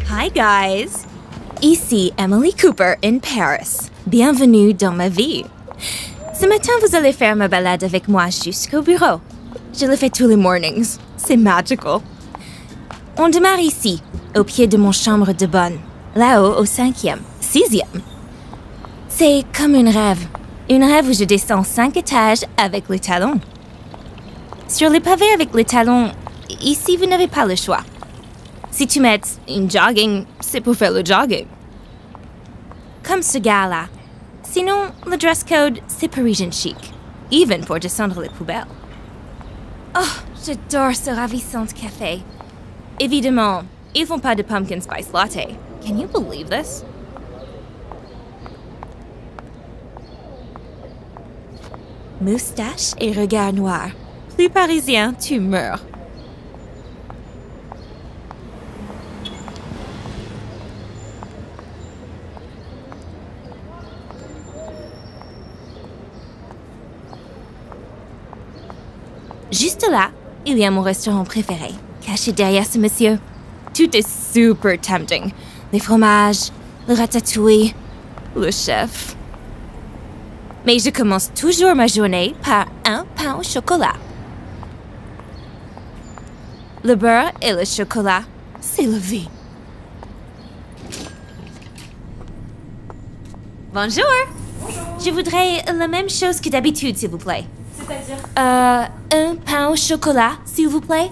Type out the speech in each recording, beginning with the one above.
Hi guys! Ici Emily Cooper in Paris. Bienvenue dans ma vie. Ce matin, vous allez faire ma balade avec moi jusqu'au bureau. Je le fais tous les mornings. C'est magical. On démarre ici, au pied de mon chambre de bonne. Là-haut, au 5e, 6e. C'est comme un rêve. Un rêve où je descends 5 étages avec les talons. Sur les pavés avec les talons, ici, vous n'avez pas le choix. Si tu mets une jogging, c'est pour faire le jogging. Comme ce gars-là. Sinon, le dress code, c'est Parisian chic. Even pour descendre les poubelles. Oh, j'adore ce ravissant café. Évidemment, ils font pas de pumpkin spice latte. Can you believe this? Moustache et regard noir. Plus parisien, tu meurs. Juste là, il y a mon restaurant préféré, caché derrière ce monsieur. Tout est super tempting. Les fromages, le ratatouille, le chef. Mais je commence toujours ma journée par un pain au chocolat. Le beurre et le chocolat, c'est la vie. Bonjour! Je voudrais la même chose que d'habitude, s'il vous plaît. C'est-à-dire? Un pain au chocolat, s'il vous plaît.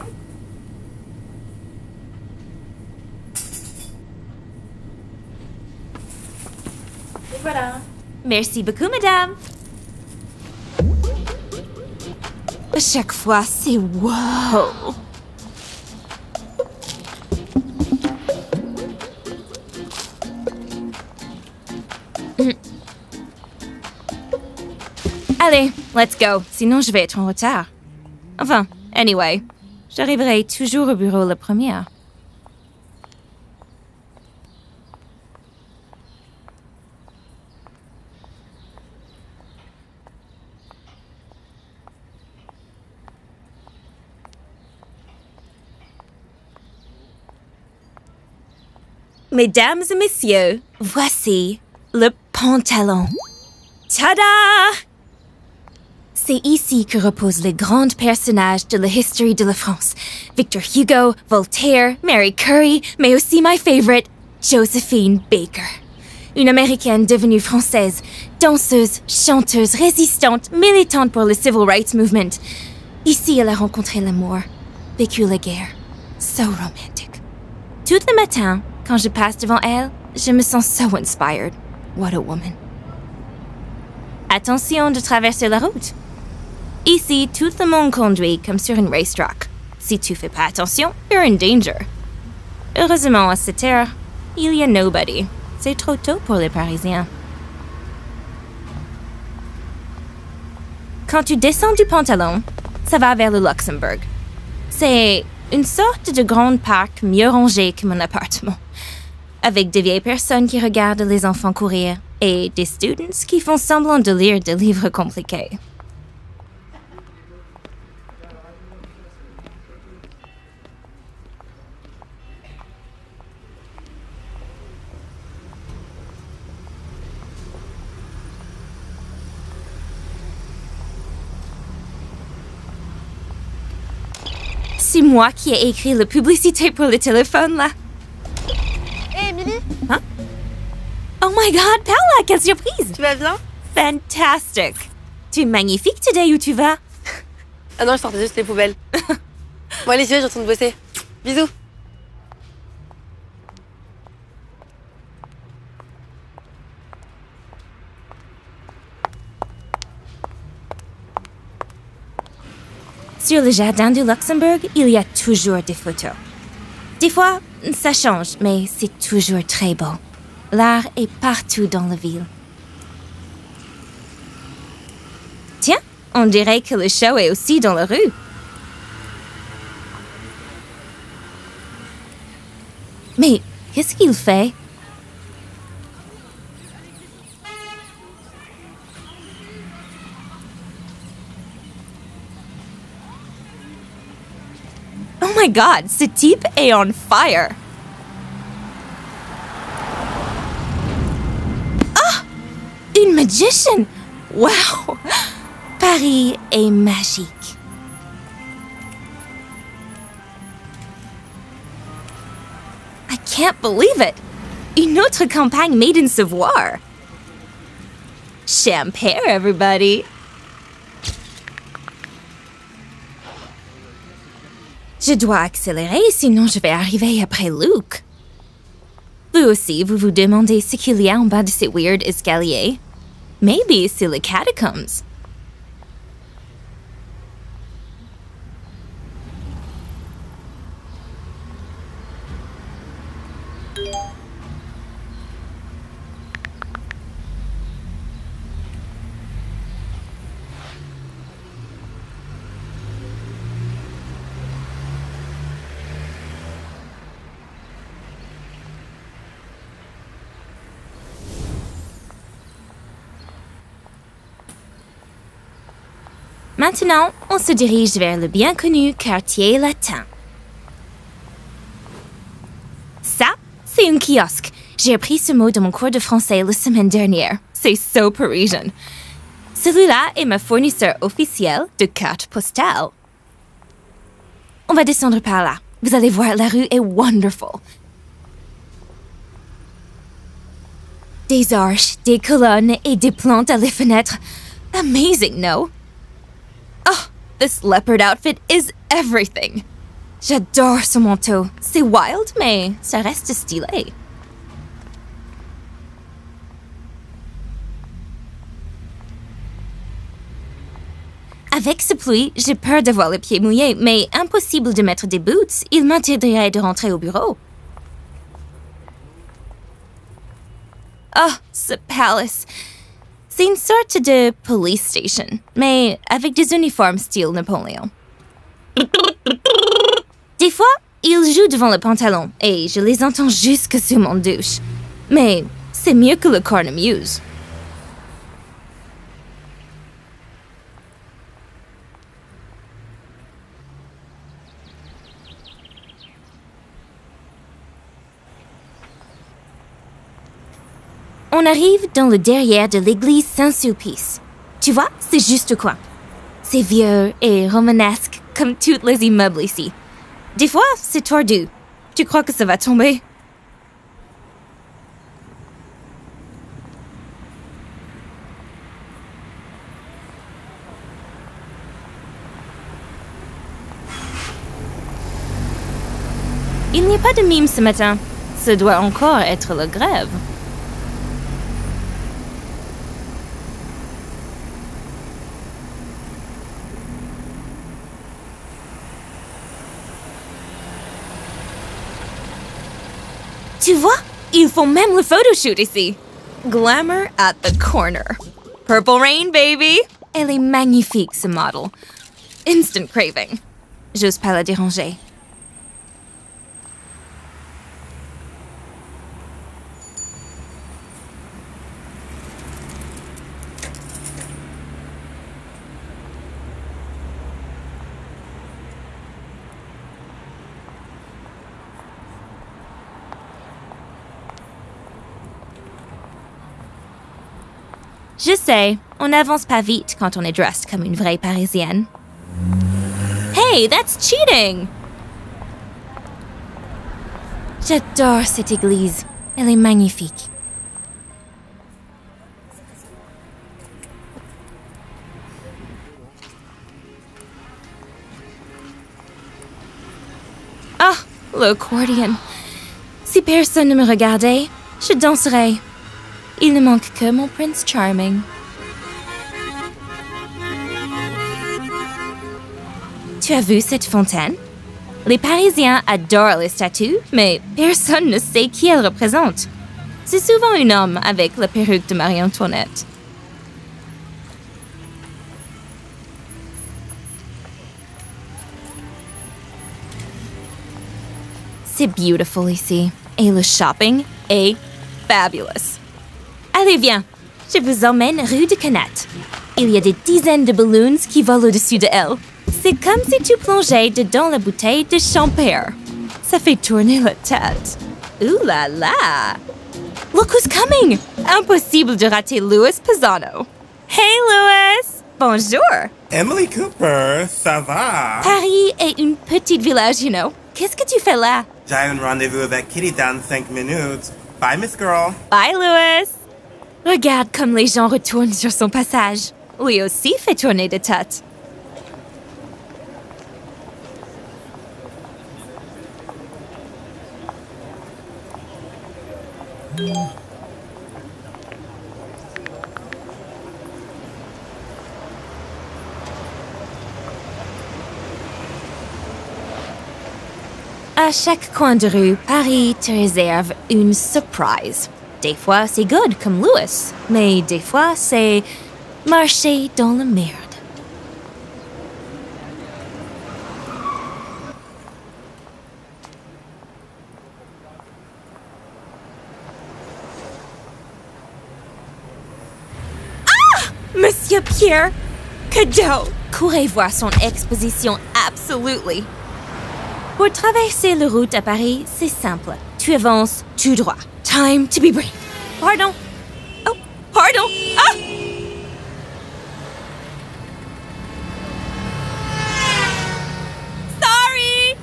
Et voilà. Merci beaucoup, madame. À chaque fois, c'est wow. Allez, let's go. Sinon, je vais être en retard. Enfin, anyway, j'arriverai toujours au bureau la première. Mesdames et messieurs, voici le pantalon. Tada! C'est ici que reposent les grands personnages de la history de la France. Victor Hugo, Voltaire, Mary Curie, mais aussi my favorite, Josephine Baker. Une Américaine devenue française, danseuse, chanteuse, résistante, militante pour le Civil Rights Movement. Ici, elle a rencontré l'amour, vécu la guerre. So romantic. Tout le matin, quand je passe devant elle, je me sens so inspired. What a woman. Attention de traverser la route. Ici, tout le monde conduit comme sur une racetrack. Si tu fais pas attention, you're in danger. Heureusement, à cette heure, il y a nobody. C'est trop tôt pour les Parisiens. Quand tu descends du pantalon, ça va vers le Luxembourg. C'est une sorte de grand parc mieux rangé que mon appartement. Avec des vieilles personnes qui regardent les enfants courir et des students qui font semblant de lire des livres compliqués. C'est moi qui ai écrit la publicité pour le téléphone, là. Hé, Emily! Hein? Oh my god, Paula, quelle surprise! Tu vas bien? Fantastic! Tu es magnifique today, où tu vas? Ah non, je sortais juste les poubelles. Bon, allez, je vais, je retourne bosser. Bisous! Sur le jardin du Luxembourg, il y a toujours des photos. Des fois, ça change, mais c'est toujours très beau. L'art est partout dans la ville. Tiens, on dirait que le show est aussi dans la rue. Mais qu'est-ce qu'il fait? Oh my god, ce type est on fire! Une magician! Wow! Paris est magique. I can't believe it! Une autre campagne made in Savoir! Champagne, everybody! Je dois accélérer, sinon je vais arriver après Luke. Vous aussi, vous vous demandez ce qu'il y a en bas de ces weird escaliers? Maybe c'est les catacombs. Maintenant, on se dirige vers le bien connu quartier latin. Ça, c'est un kiosque. J'ai appris ce mot dans mon cours de français la semaine dernière. C'est so Parisian. Celui-là est ma fournisseur officiel de cartes postales. On va descendre par là. Vous allez voir, la rue est wonderful. Des arches, des colonnes et des plantes à les fenêtres. Amazing, no? Oh, this leopard outfit is everything. J'adore ce manteau. C'est wild, mais ça reste stylé. Avec ce pluie, j'ai peur d'avoir les pieds mouillés, mais impossible de mettre des boots. Il m'interdirait de rentrer au bureau. Oh, ce palace. C'est une sorte de police station, mais avec des uniformes style Napoléon. Des fois, ils jouent devant le pantalon et je les entends jusque sous mon douche. Mais c'est mieux que le cornemuse. On arrive dans le derrière de l'église Saint-Sulpice. Tu vois, c'est juste au coin. C'est vieux et romanesque, comme tous les immeubles ici. Des fois, c'est tordu. Tu crois que ça va tomber? Il n'y a pas de mime ce matin. Ça doit encore être la grève. Tu vois, ils font même le photoshoot ici. Glamour at the corner. Purple Rain, baby! Elle est magnifique, ce model. Instant craving. J'ose pas la déranger. Je sais, on n'avance pas vite quand on est dressed comme une vraie Parisienne. Hey, that's cheating! J'adore cette église. Elle est magnifique. Ah, l'accordion. Si personne ne me regardait, je danserais. Il ne manque que mon Prince Charming. Tu as vu cette fontaine? Les Parisiens adorent les statues, mais personne ne sait qui elles représentent. C'est souvent un homme avec la perruque de Marie-Antoinette. C'est beautiful ici, et le shopping est fabulous. Allez, viens, je vous emmène rue de Canette. Il y a des dizaines de balloons qui volent au-dessus de elle. C'est comme si tu plongeais dedans la bouteille de champagne. Ça fait tourner la tête. Ouh là là! Look who's coming! Impossible de rater Louis Pisano. Hey, Louis! Bonjour! Emily Cooper, ça va? Paris est une petite village, you know. Qu'est-ce que tu fais là? J'ai un rendez-vous avec Kitty dans 5 minutes. Bye, Miss Girl. Bye, Louis! Regarde comme les gens retournent sur son passage. Lui aussi fait tourner de tête. À chaque coin de rue, Paris te réserve une surprise. Des fois, c'est good, comme Louis, mais des fois, c'est marcher dans la merde. Ah! Monsieur Pierre, cadeau! Courez voir son exposition, absolutely. Pour traverser la route à Paris, c'est simple. Tu avances tout droit. Time to be brave. Pardon. Oh, pardon. Ah! Sorry!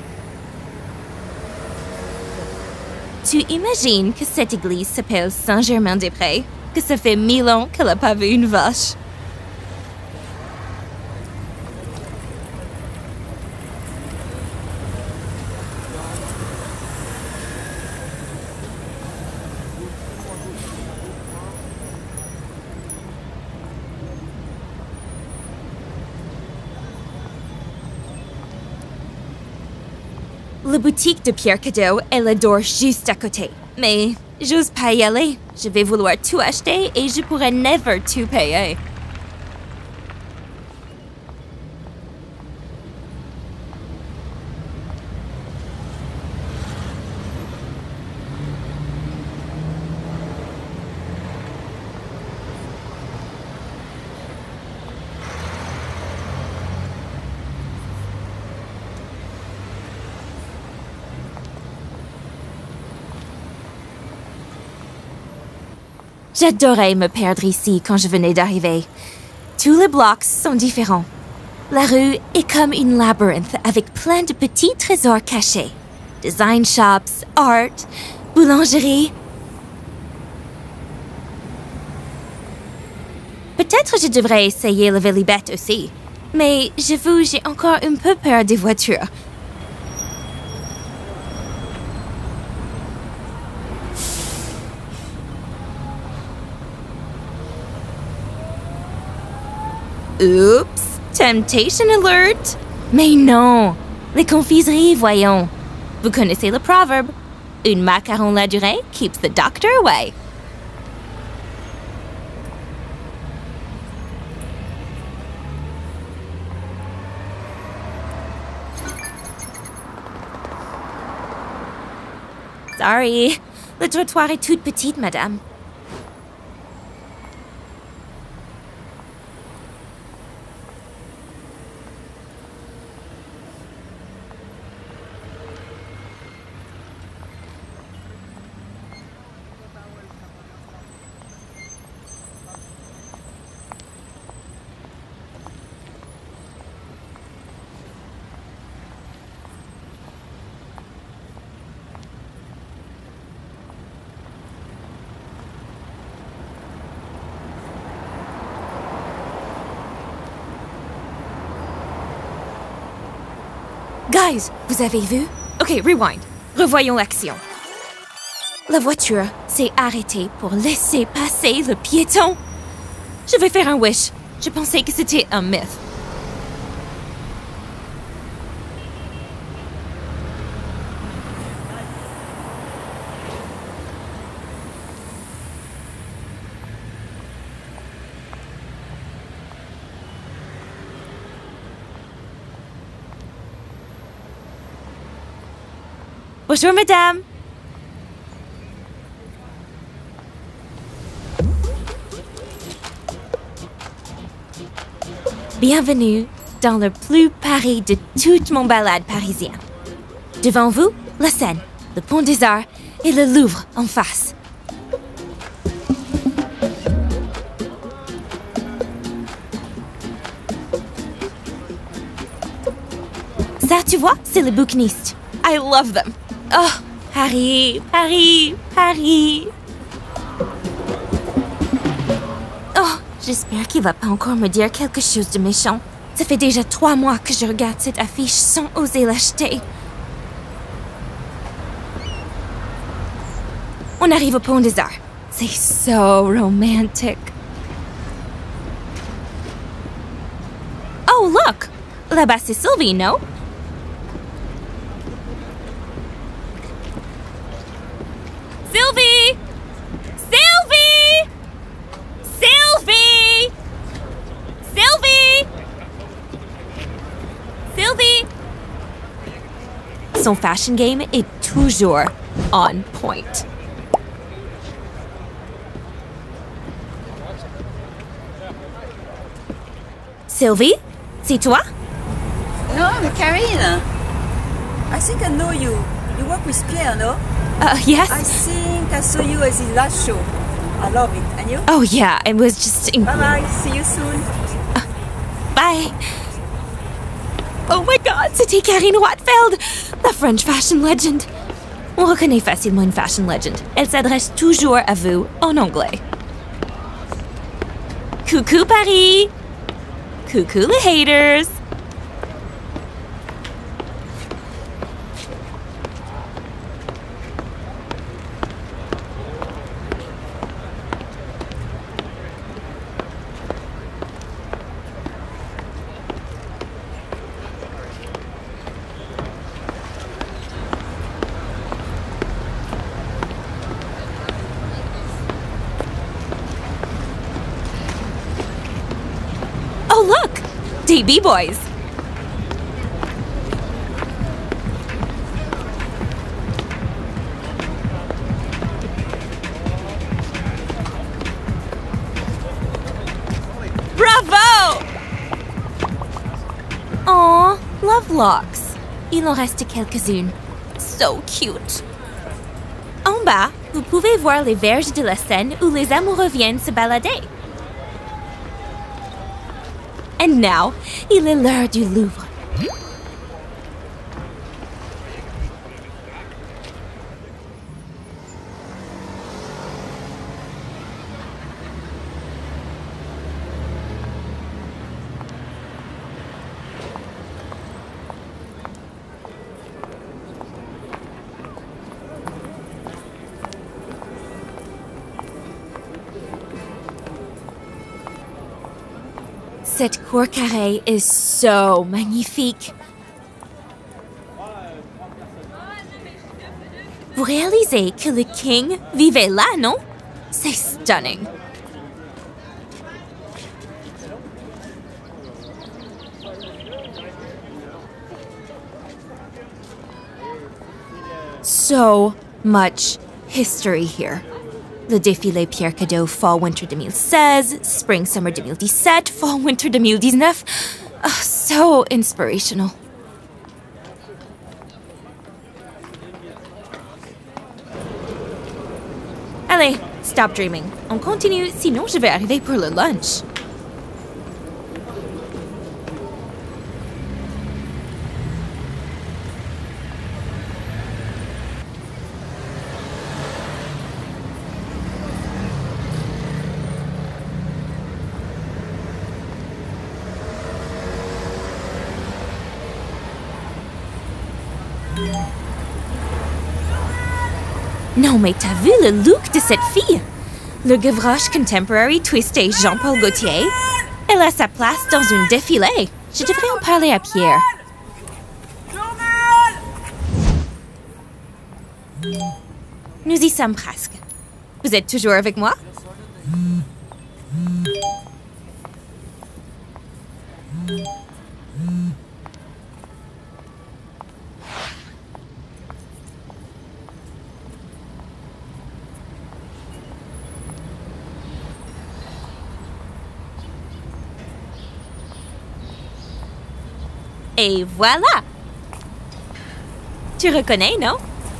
Tu imagines que cette église s'appelle Saint-Germain-des-Prés? Que ça fait 1000 ans qu'elle n'a pas vu une vache? La boutique de Pierre Cadeau, elle adore juste à côté. Mais j'ose pas y aller. Je vais vouloir tout acheter et je pourrai never tout payer. J'adorais me perdre ici quand je venais d'arriver. Tous les blocs sont différents. La rue est comme une labyrinthe avec plein de petits trésors cachés. Design shops, art, boulangerie. Peut-être je devrais essayer le Vélibet aussi. Mais j'avoue, j'ai encore un peu peur des voitures. Oups! Temptation alert! Mais non! Les confiseries, voyons. Vous connaissez le proverbe. Un macaron la durée keeps the doctor away. Sorry. Le trottoir est toute petite, madame. Guys, vous avez vu? Ok, rewind. Revoyons l'action. La voiture s'est arrêtée pour laisser passer le piéton. Je vais faire un wish. Je pensais que c'était un mythe. Bonjour, madame. Bienvenue dans le plus Paris de toute mon balade parisienne. Devant vous, la Seine, le Pont des Arts et le Louvre en face. Tu vois, c'est les bouquinistes. I love them. Oh, Harry, Harry, Harry. Oh, j'espère qu'il va pas encore me dire quelque chose de méchant. Ça fait déjà 3 mois que je regarde cette affiche sans oser l'acheter. On arrive au Pont des Arts. C'est so romantic. Oh, look! Là-bas, c'est Sylvie, non? Sylvie! Sylvie! Sylvie! Sylvie! Sylvie! Son fashion game est toujours on point. Sylvie? C'est toi? No, I'm Karine. I think I know you. You work with Pierre, no? Yes. I think I saw you at his last show. I love it. And you? Oh, yeah, it was just... Bye-bye. See you soon. Bye. Oh my God, c'était Karine Wattfeld, la French fashion legend. On reconnaît facilement une fashion legend. Elle s'adresse toujours à vous en anglais. Coucou Paris. Coucou les haters. Oh, look! Des B-boys. Bravo! Oh, love locks. Il en reste quelques-unes. So cute. En bas, vous pouvez voir les verges de la Seine où les amoureux viennent se balader. And now, il est l'heure du Louvre. Cette cour carrée est so magnifique. Vous réalisez que le King vivait là, non? C'est stunning. So much history here. Le défilé Pierre Cadault Fall-Winter 2016, Spring-Summer 2017, Fall-Winter 2019. Oh, so inspirational. Allez, stop dreaming. On continue, sinon je vais arriver pour le lunch. Non, mais t'as vu le look de cette fille? Le Gavroche Contemporary twisté Jean-Paul Gaultier? Elle a sa place dans un défilé. Je devrais en parler à Pierre. Nous y sommes presque. Vous êtes toujours avec moi? Et voilà! Tu reconnais, non?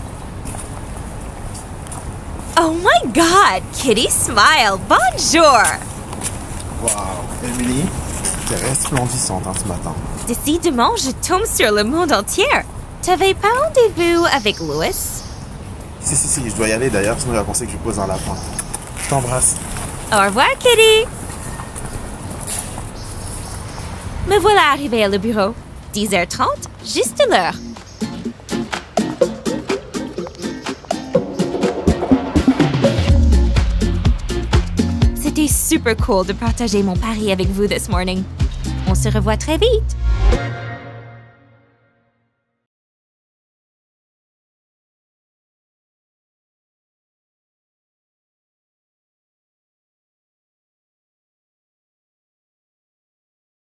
Oh my God! Kitty Smile! Bonjour! Wow, Emily, t'es resplendissante ce matin. Décidément, je tombe sur le monde entier. T'avais pas rendez-vous avec Louis? Si, je dois y aller d'ailleurs, sinon il va penser que je pose un lapin. Je t'embrasse. Au revoir, Kitty! Me voilà arrivée à le bureau. 10h30, juste l'heure. C'était super cool de partager mon pari avec vous this morning. On se revoit très vite.